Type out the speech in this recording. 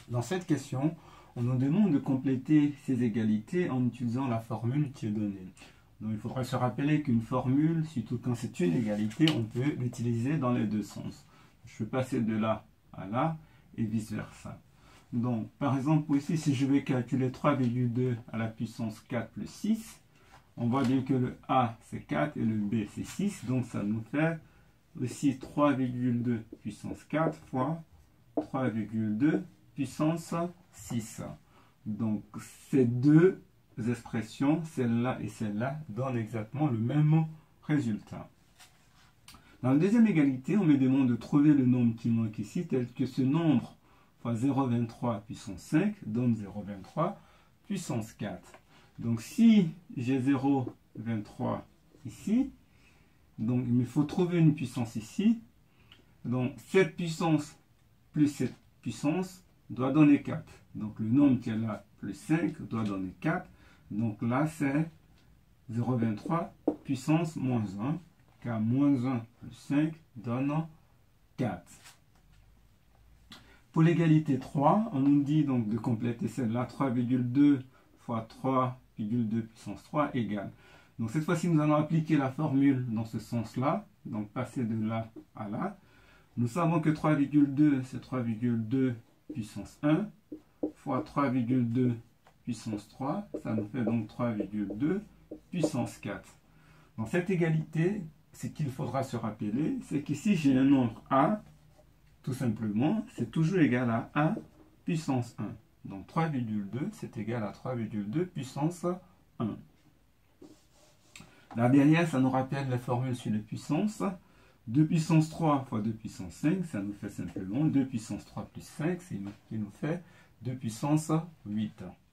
Dans cette question, on nous demande de compléter ces égalités en utilisant la formule qui est donnée. Donc il faudrait se rappeler qu'une formule, surtout quand c'est une égalité, on peut l'utiliser dans les deux sens. Je peux passer de là à là et vice-versa. Donc par exemple ici, si je vais calculer 3,2 à la puissance 4 plus 6, on voit bien que le A c'est 4 et le B c'est 6, donc ça nous fait aussi 3,2 puissance 4 fois 3,2 puissance 6. Donc ces deux expressions, celle-là et celle-là, donnent exactement le même résultat. Dans la deuxième égalité, on me demande de trouver le nombre qui manque ici, tel que ce nombre fois 0,23 puissance 5 donne 0,23 puissance 4. Donc si j'ai 0,23 ici, donc il me faut trouver une puissance ici. Donc cette puissance plus cette puissance doit donner 4. Donc le nombre qui est là plus 5 doit donner 4. Donc là c'est 0,23 puissance moins 1, car moins 1 plus 5 donne 4. Pour l'égalité 3, on nous dit donc de compléter celle-là, 3,2 fois 3,2 puissance 3 égale. Donc cette fois-ci, nous allons appliquer la formule dans ce sens-là, donc passer de là à là. Nous savons que 3,2, c'est 3,2 puissance 1, fois 3,2 puissance 3, ça nous fait donc 3,2 puissance 4. Dans cette égalité, ce qu'il faudra se rappeler, c'est qu'ici j'ai un nombre A, tout simplement, c'est toujours égal à 1 puissance 1. Donc 3,2, c'est égal à 3,2 puissance 1. Là derrière, ça nous rappelle la formule sur les puissances. 2 puissance 3 fois 2 puissance 5, ça nous fait simplement 2 puissance 3 plus 5, ce qui nous fait 2 puissance 8.